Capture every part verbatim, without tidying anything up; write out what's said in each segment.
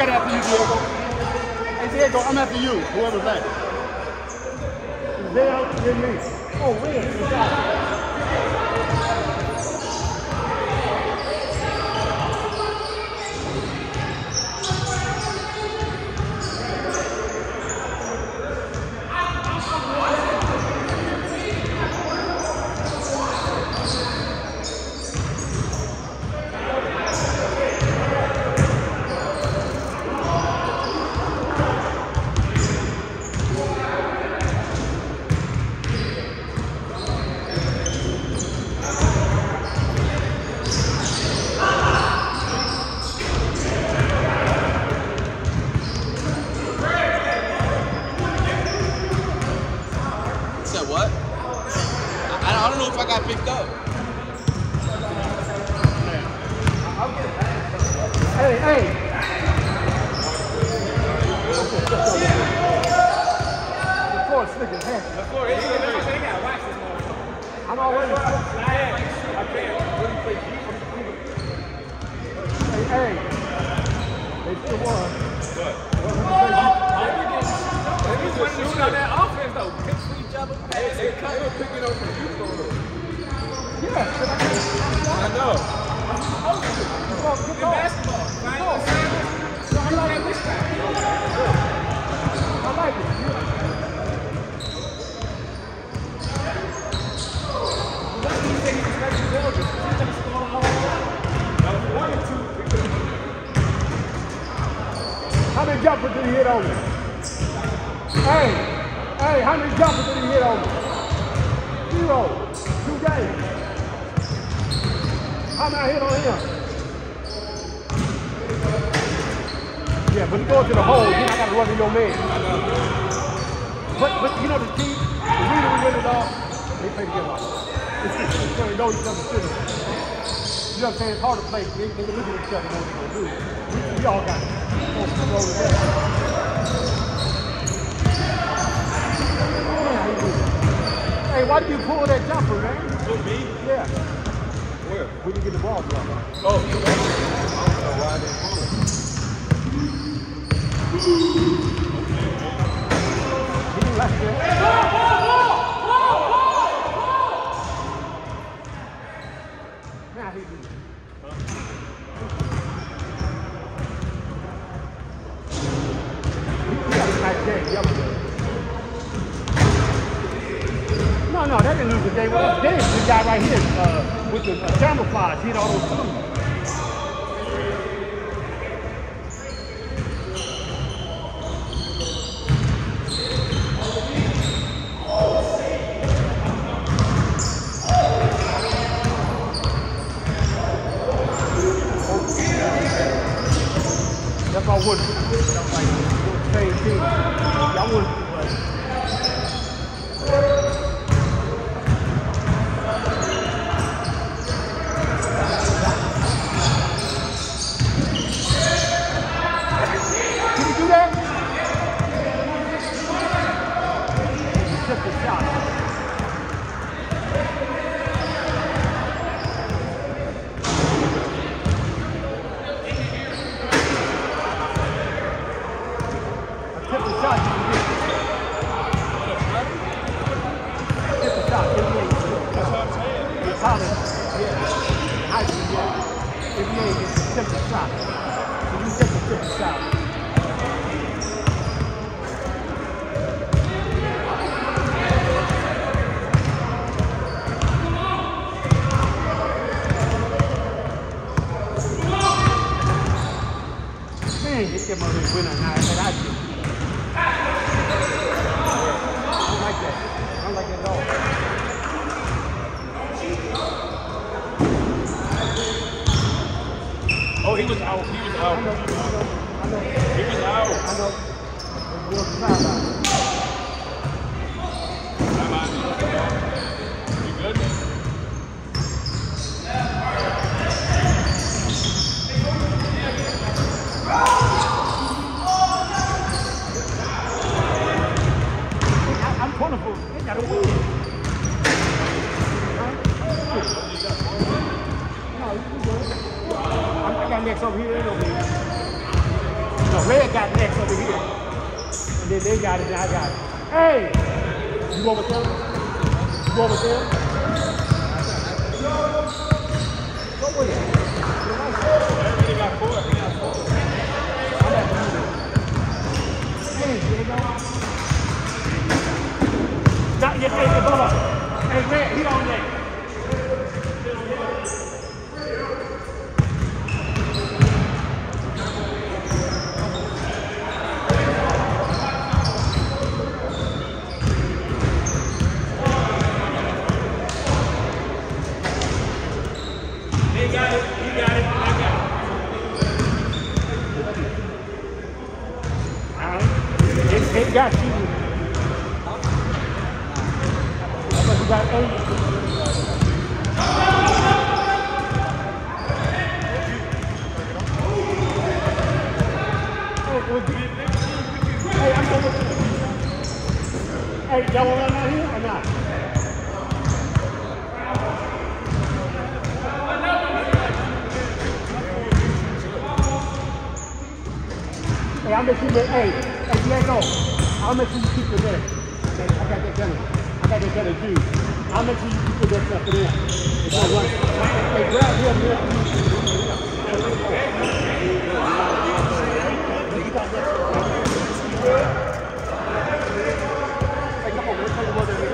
got it after you, Diego. Hey, Diego, I'm after you, whoever's back. They out to me. Oh, wait. How many jumpers did he hit on me? Hey, hey, how many jumpers did he hit on me? Zero. Two games. How many I hit on him? Yeah, but he goes to the hole, then I gotta run to your man. But, but you know the key, the reason we win it all, they play together. It's just so they know each other's shit. You know what I'm saying? It's hard to play. They, they can look at each other and know what they're gonna do. We, we all got it. Roll it down. Hey, why did you pull that jumper, man? Who, me? Yeah. Where? We can get the ball dropped. Oh, I don't know why I didn't pull it. He didn't like that. Now he did. No, no, that didn't lose the game. Well, that is the guy right here uh, with the uh, camouflage. Hit all those things. That's why I wouldn't. That's like the same team. Y'all wouldn't. Can you do that? Just a shot. Oh, he was out. He was out. I know, I know, I know. He was out. I know. We'll try about it. You good? I'm wonderful. They got to win. No, you good. I got next over here and over here. No, Red got next over here. And then they got it, and I got it. Hey! You go with them? You go with them? Go with it. Everybody got four. He got four. I'm at the middle. Hey, there you go. Not yet, hey, hey, hold on. Hey, Red, he on there. They got it. He got it. I got it. All right. It, it got you. I thought you got eight. Hey, was it- hey, I'm going to. Hey, y'all want to run out here or not? Hey, I'll make sure that, hey, hey, Diego, I'll make sure you keep it there. Okay, I got that gunner. I got that gunner too. I'll make sure you keep it there stuff for them. It's all right. Hey, grab him here. You got that. Hey, come on, let's take a look at it.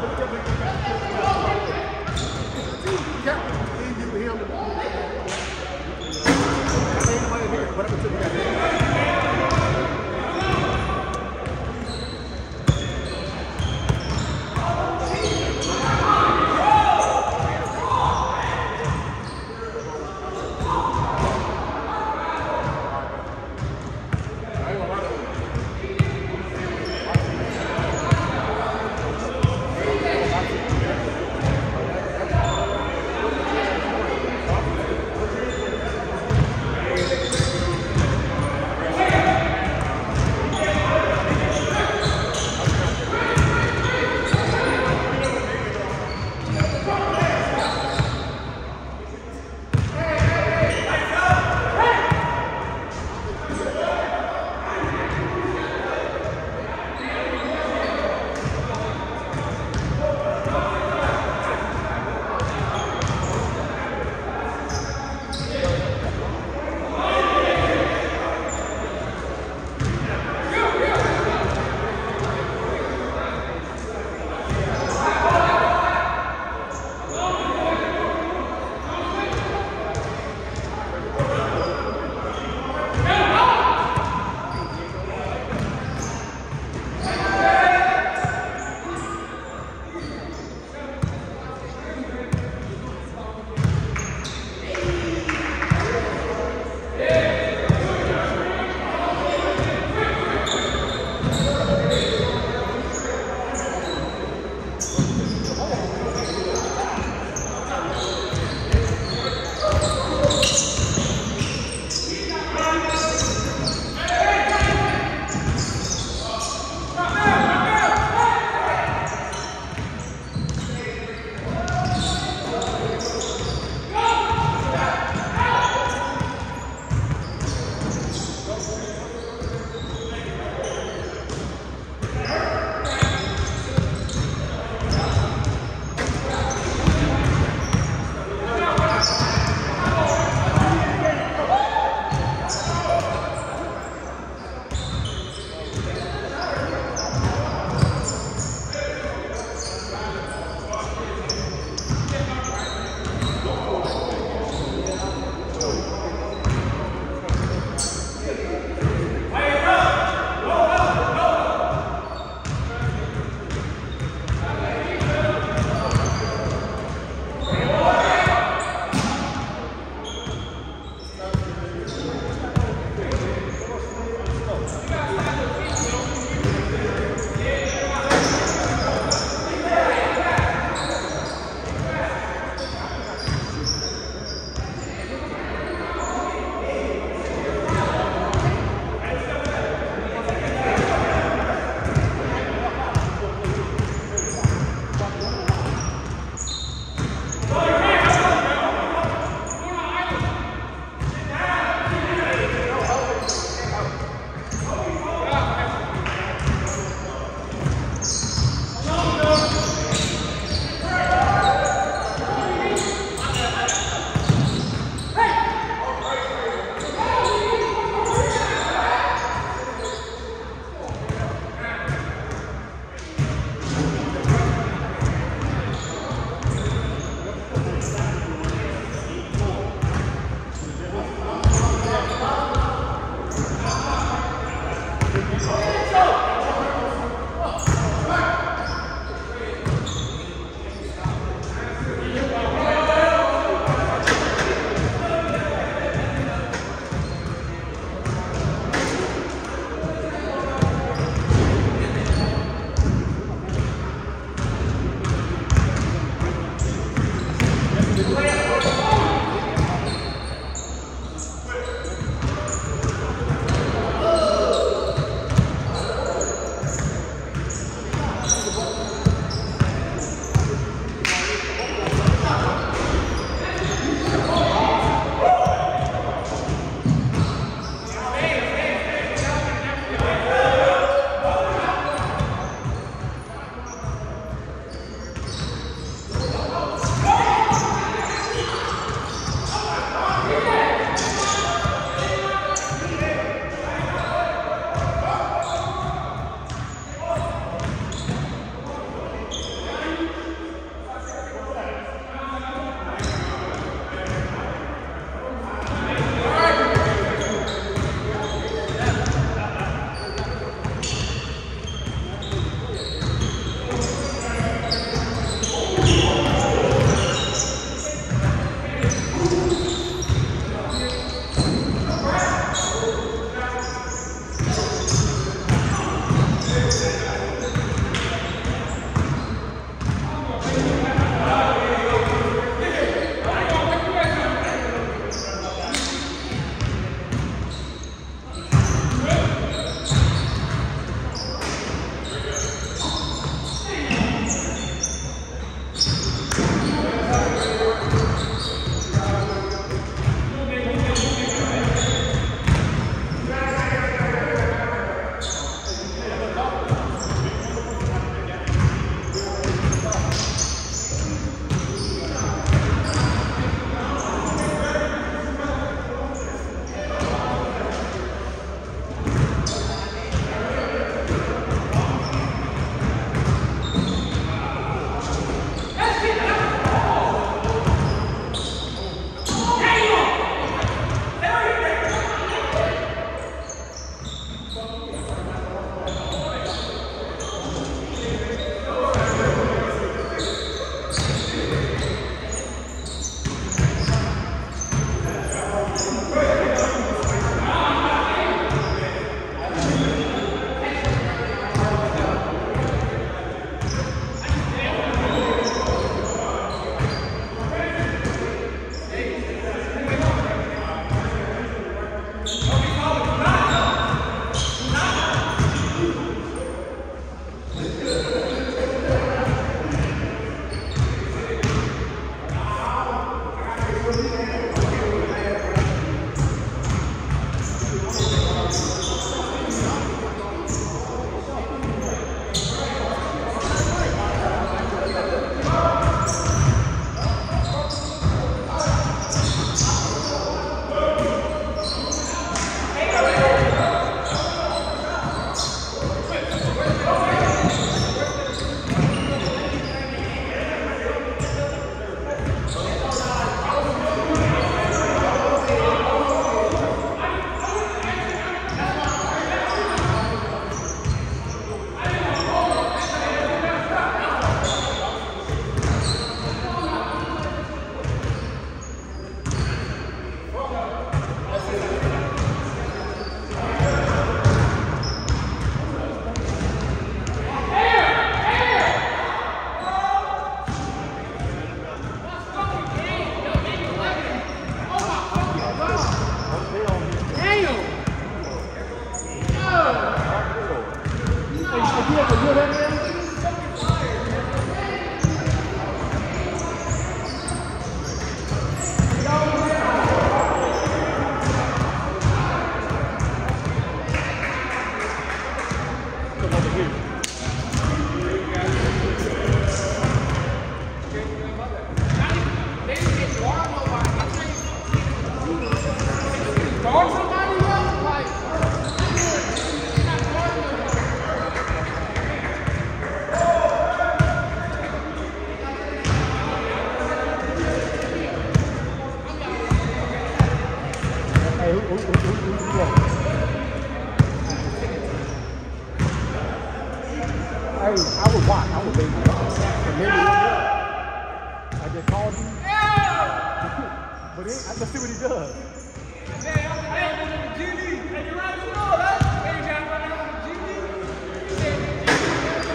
Yeah, leave you with him. I ain't nobody here. Whatever took that. Hey, who, who, who, who, who, who won? Hey, I would watch. I would maybe watch. And maybe I just called you. But it, let's see what he does. Hey, I'm going to the G D. Hey, you're right, you know that. Hey, you got to run on the G D. You said the G D.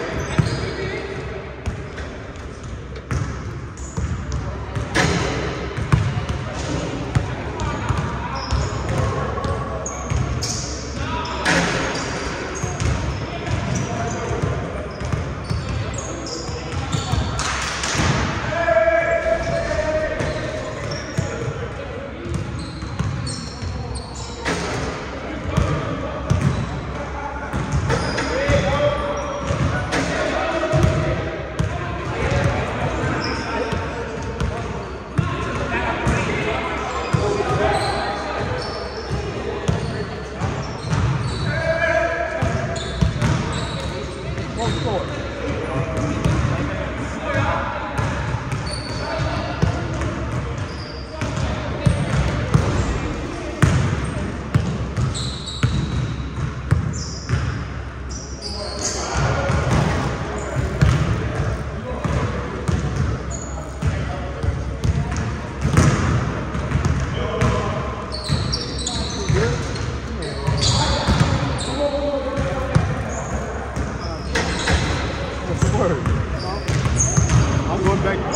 I'm going back.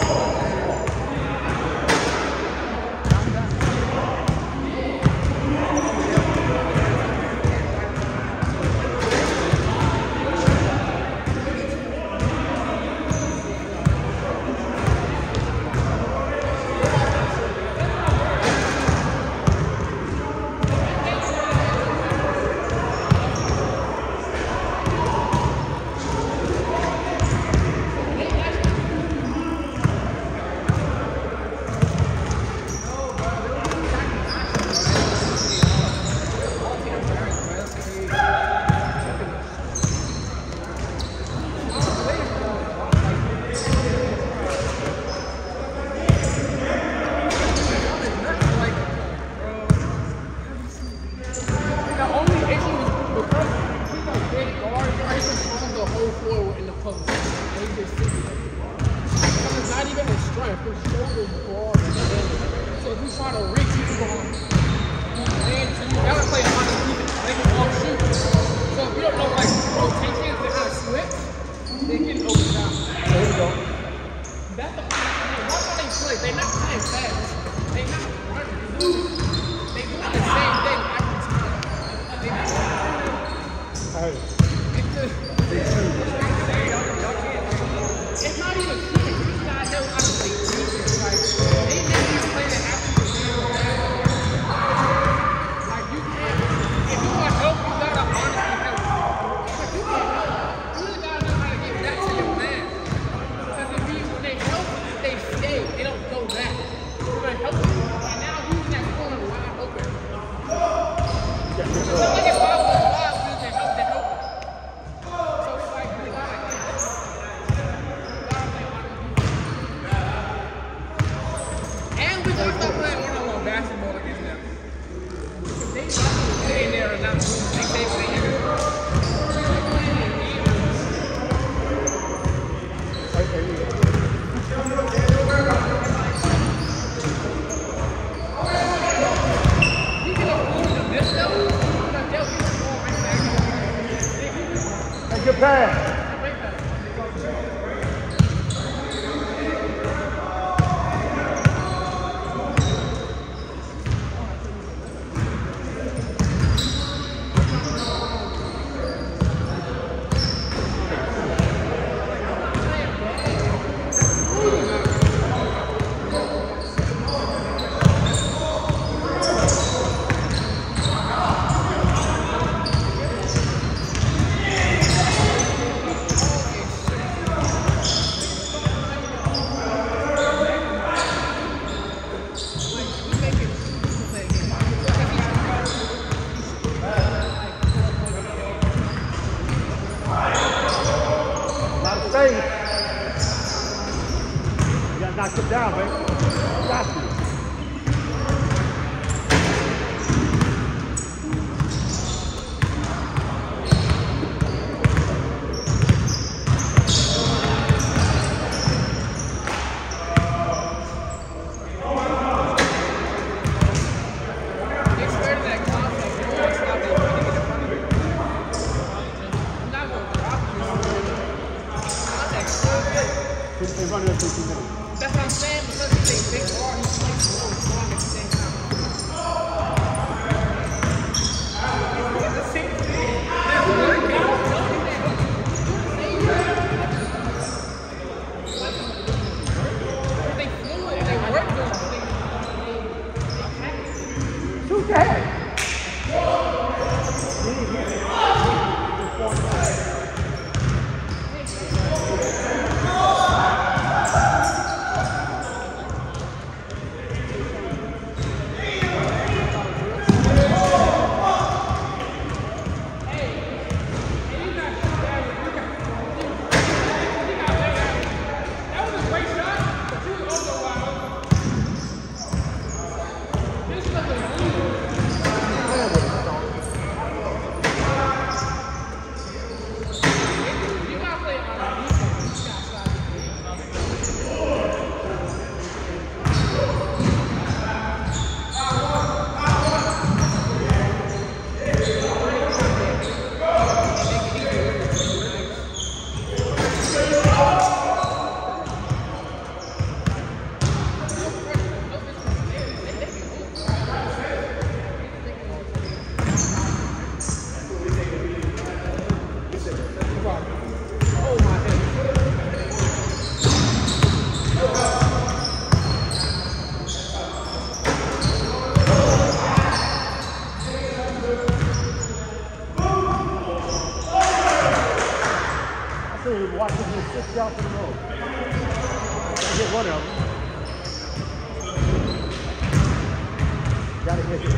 Good pass. Just south of the road. Gotta get one of them. Gotta get it.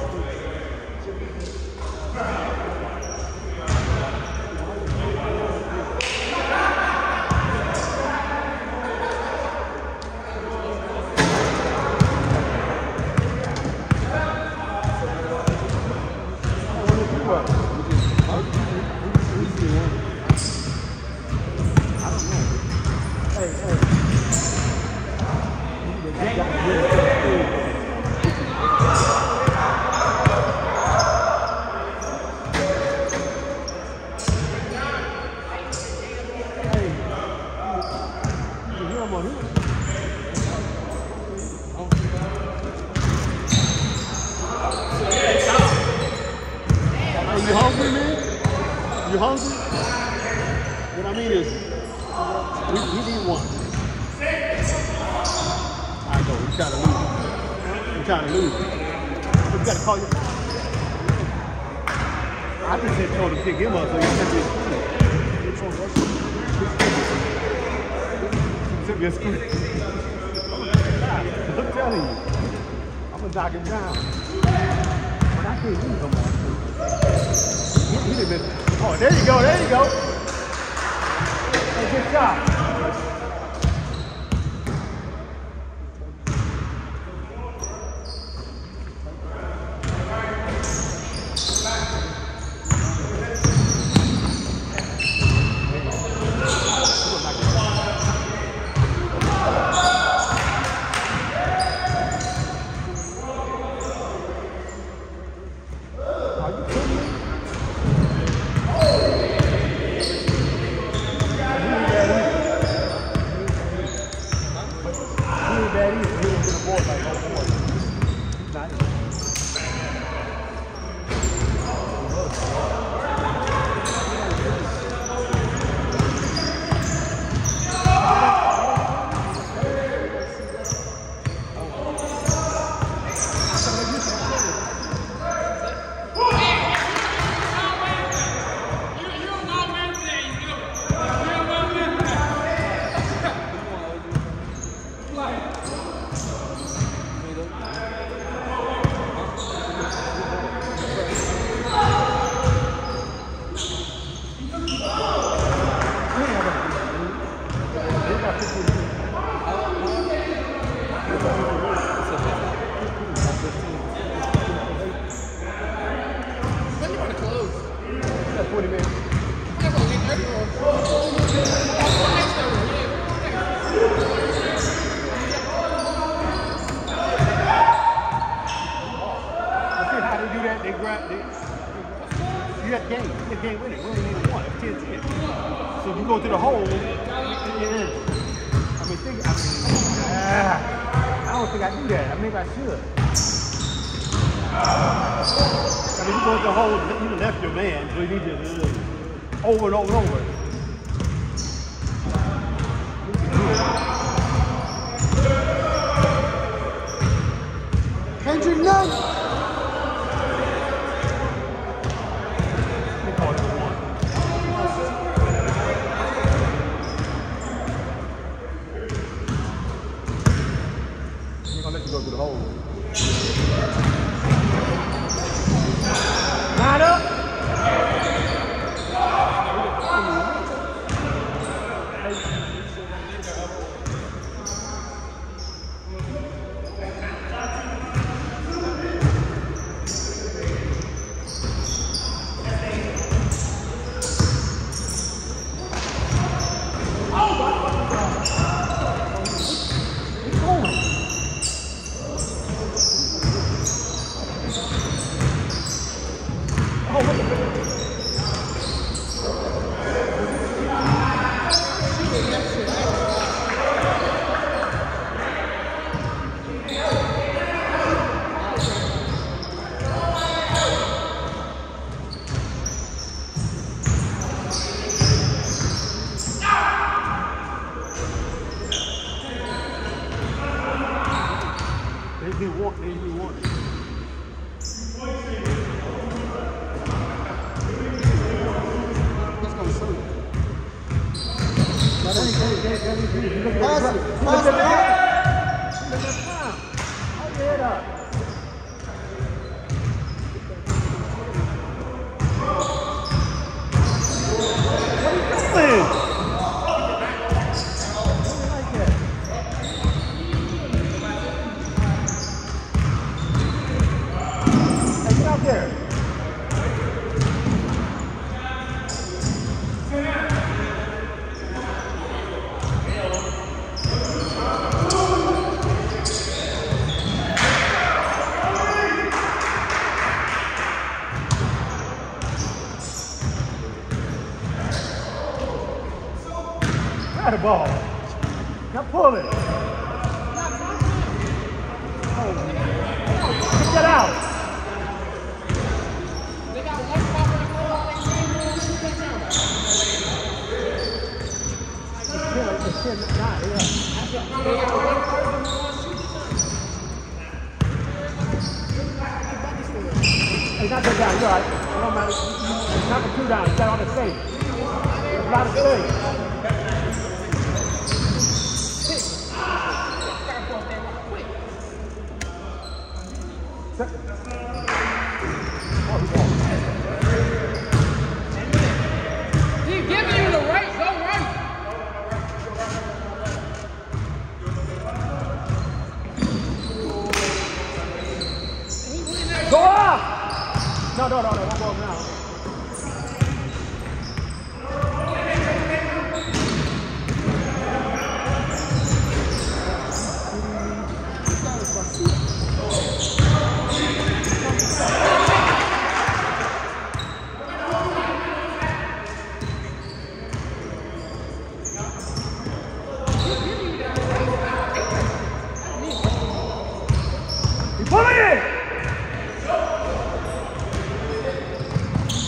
You hungry, man? You hungry? What I mean is, we, we need one. I know, we're trying to lose. We're trying to lose. We got to call you. I just said told him to pick him up, so he sent me a screen. He sent me a screen. I'm telling you, I'm going to knock him down. But I can't use him on. He, he didn't miss. Oh, there you go, there you go. Hey, good shot. So if you go to the hole, you're in. I mean, think, I mean, ah, I don't think I do that. I mean, maybe I should. I mean, you go to the hole, you left your man, so you need to uh, over and over and over. Kendrick Nunn. Go to the hole. Line up. They want, they want it. Let's go shoot. Pass it. Pass it out. Hold your head up. What are you doing? Like that. Hey, get out there. The ball. Now pull it. Oh, get that out. They got one spot for the goal. It's ten, it's nine, yeah. They got one person who wants to shoot. Hey, not that down, you're all right. It don't matter. It's not the two down, it's got on the safe. There's a lot of safe. He's giving you the right, go right. Go up! No, no, no, no, one more now. Pull it in!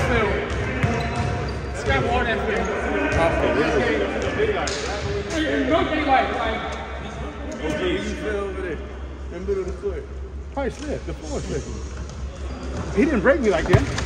field. Scramble on that field. Rugby, like, like. Probably slipped. The floor slipped. He didn't break me like that.